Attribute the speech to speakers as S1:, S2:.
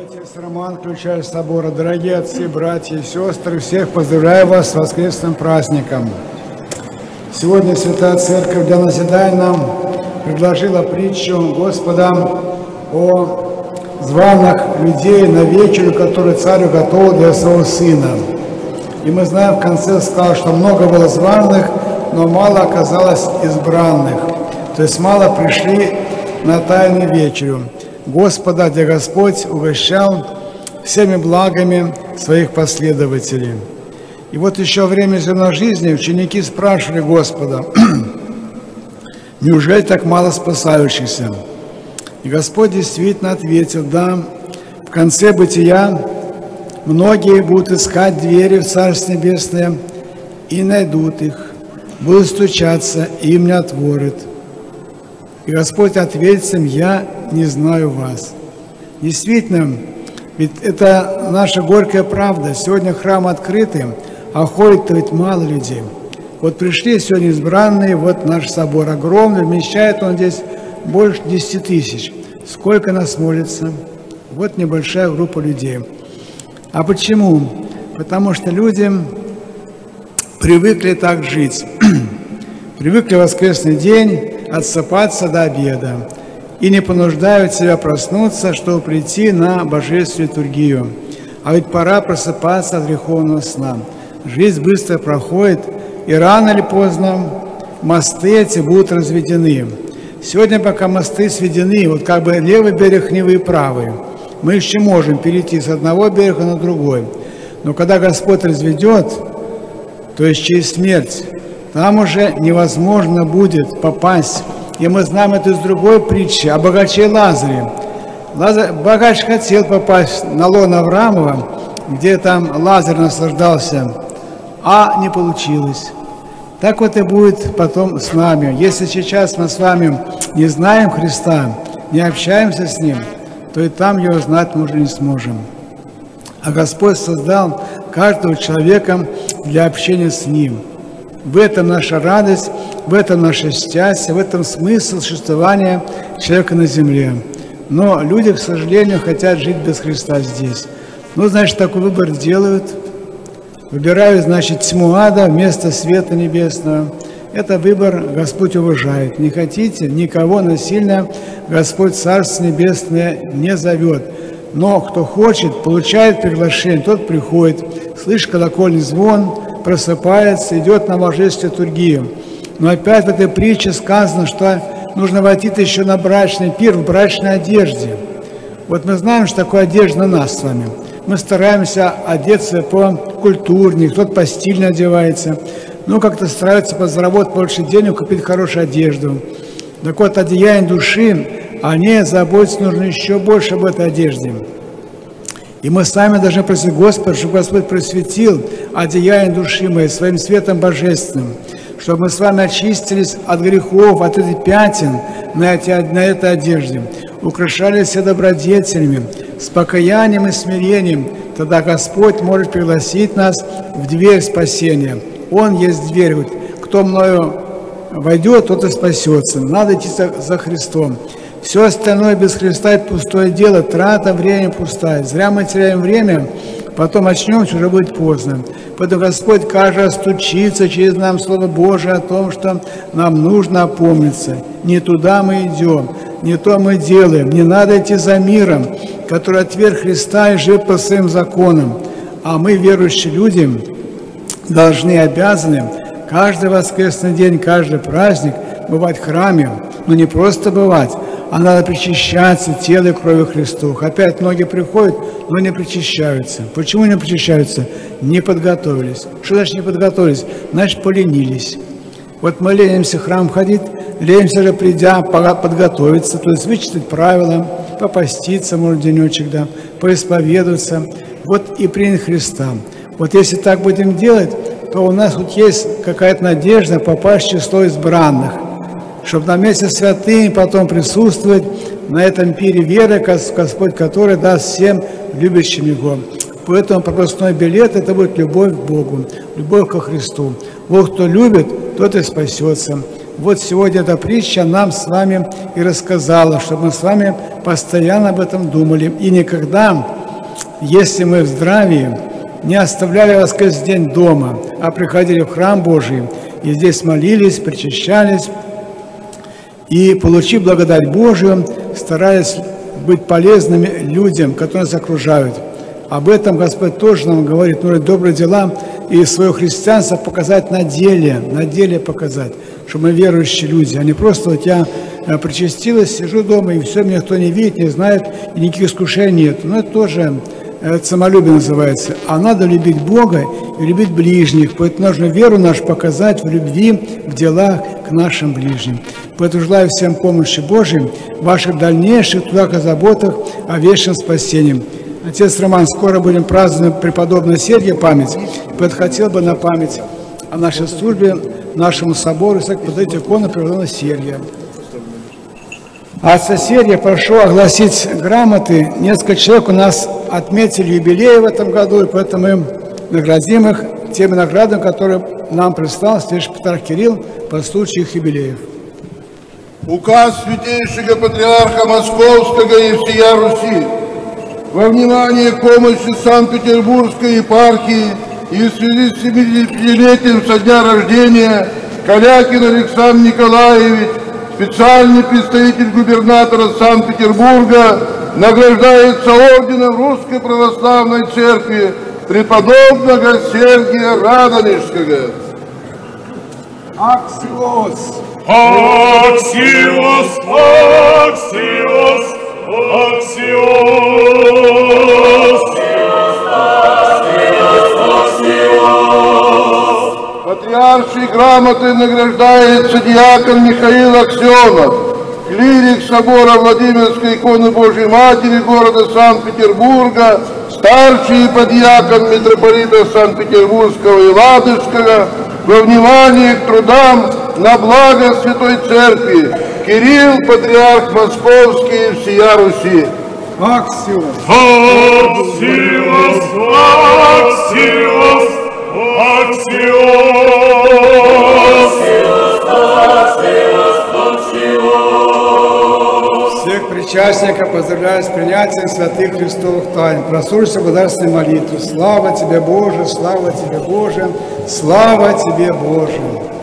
S1: Отец Роман, ключарь собора, дорогие отцы, братья и сестры, всех поздравляю вас с воскресным праздником. Сегодня Святая Церковь для назидания нам предложила притчу Господа о званых людей на вечерю, которую царь уготовил для своего сына. И мы знаем, в конце сказал, что много было званых, но мало оказалось избранных. То есть мало пришли на тайную вечерю Господа, где Господь угощал всеми благами своих последователей. И вот еще во время земной жизни ученики спрашивали Господа: неужели так мало спасающихся? И Господь действительно ответил: да, в конце бытия многие будут искать двери в Царство Небесное и найдут их, будут стучаться, и им не отворят. И Господь ответит им: я не знаю вас. Действительно, ведь это наша горькая правда. Сегодня храм открытый, а ходит-то ведь мало людей. Вот пришли сегодня избранные, вот наш собор огромный, вмещает он здесь больше 10 тысяч. Сколько нас молится? Вот небольшая группа людей. А почему? Потому что люди привыкли так жить. Привыкли в воскресный день отсыпаться до обеда и не понуждают себя проснуться, чтобы прийти на божественную литургию. А ведь пора просыпаться от греховного сна. Жизнь быстро проходит, и рано или поздно мосты эти будут разведены. Сегодня, пока мосты сведены, вот как бы левый берег Невы и правый, мы еще можем перейти с одного берега на другой. Но когда Господь разведет, то есть через смерть, там уже невозможно будет попасть. И мы знаем это из другой притчи о богаче Лазаре. Богач хотел попасть на лоно Авраамова, где там Лазарь наслаждался, а не получилось. Так вот и будет потом с нами. Если сейчас мы с вами не знаем Христа, не общаемся с Ним, то и там Его знать мы уже не сможем. А Господь создал каждого человека для общения с Ним. В этом наша радость, в этом наше счастье, в этом смысл существования человека на земле. Но люди, к сожалению, хотят жить без Христа здесь. Ну, значит, такой выбор делают. Выбирают, значит, тьму ада вместо света небесного. Это выбор Господь уважает. Не хотите, никого насильно Господь Царство Небесное не зовет. Но кто хочет, получает приглашение, тот приходит, слышит колокольный звон, просыпается, идет на божественную литургию. Но опять в этой притче сказано, что нужно войти еще на брачный пир в брачной одежде. Вот мы знаем, что такое одежда на нас с вами. Мы стараемся одеться по-культурнее, кто-то по-стильно одевается. Ну, как-то стараются подзаработать больше денег, купить хорошую одежду. Так вот, одеяние души, они заботиться нужно еще больше об этой одежде. И мы сами должны просить Господа, чтобы Господь просветил одеяние души моей своим светом божественным, чтобы мы с вами очистились от грехов, от этих пятен на этой одежде, украшали себя добродетелями, с покаянием и смирением. Тогда Господь может пригласить нас в дверь спасения. Он есть дверь. Вот, кто мною войдет, тот и спасется. Надо идти за Христом. Все остальное без Христа – это пустое дело, трата времени пустая. Зря мы теряем время, потом очнемся, уже будет поздно. Поэтому Господь каждый раз стучится через нам Слово Божие о том, что нам нужно опомниться. Не туда мы идем, не то мы делаем. Не надо идти за миром, который отверг Христа и живет по своим законам. А мы, верующие люди, должны, обязаны каждый воскресный день, каждый праздник бывать в храме. Но не просто бывать, а надо причащаться телом и кровью Христу. Опять многие приходят, но не причащаются. Почему не причащаются? Не подготовились. Что значит не подготовились? Значит, поленились. Вот мы ленимся в храм ходить, ленимся же, придя, подготовиться, то есть вычитать правила, попаститься, может, денечек, да, поисповедоваться, вот и принять Христа. Вот если так будем делать, то у нас тут есть какая-то надежда попасть в число избранных, чтобы на месте святыни потом присутствовать на этом пире веры, Господь, который даст всем любящим Его. Поэтому пропускной билет – это будет любовь к Богу, любовь ко Христу. Бог, кто любит, тот и спасется. Вот сегодня эта притча нам с вами и рассказала, чтобы мы с вами постоянно об этом думали. И никогда, если мы в здравии, не оставляли воскресный день дома, а приходили в храм Божий, и здесь молились, причащались, и, получив благодать Божию, старались быть полезными людям, которые нас окружают. Об этом Господь тоже нам говорит, нужно добрые дела и свое христианство показать на деле показать, что мы верующие люди, а не просто вот я причастилась, сижу дома, и все, меня никто не видит, не знает, и никаких искушений нет. Но это тоже самолюбие называется. А надо любить Бога и любить ближних. Поэтому нужно веру нашу показать в любви, в делах к нашим ближним. Поэтому желаю всем помощи Божией в ваших дальнейших трудах и заботах о вечном спасении. Отец Роман, скоро будем праздновать преподобного Сергия память. Поэтому хотел бы на память о нашей службе, нашему собору, подать икону преподобного Сергия. А отца Сергия прошу огласить грамоты. Несколько человек у нас отметили юбилей в этом году, и поэтому мы наградим их теми наградами, которые нам прислал святейший патриарх Кирилл по случаю их юбилеев.
S2: Указ святейшего патриарха Московского и всея Руси во внимание к помощи Санкт-Петербургской епархии и в связи с 75-летием со дня рождения Калякин Александр Николаевич, специальный представитель губернатора Санкт-Петербурга, награждается орденом Русской Православной Церкви преподобного Сергия Радонежского.
S1: Аксиос!
S3: Аксиос! Аксиос! Аксиос!
S2: Патриаршей грамотой награждается диакон Михаил Аксенов, клирик собора Владимирской иконы Божьей Матери города Санкт-Петербурга, старший подьякон митрополита Санкт-Петербургского и Ладожского, во внимание к трудам на благо Святой Церкви, Кирилл, патриарх Московский и всея Руси.
S1: Аксиос!
S3: Аксиос! Аксиос! Аксиос!
S1: Всех причастников поздравляю с принятием святых христовых тайн. Прослушайте благодарственную молитву. Слава Тебе, Боже! Слава Тебе, Боже! Слава Тебе, Боже!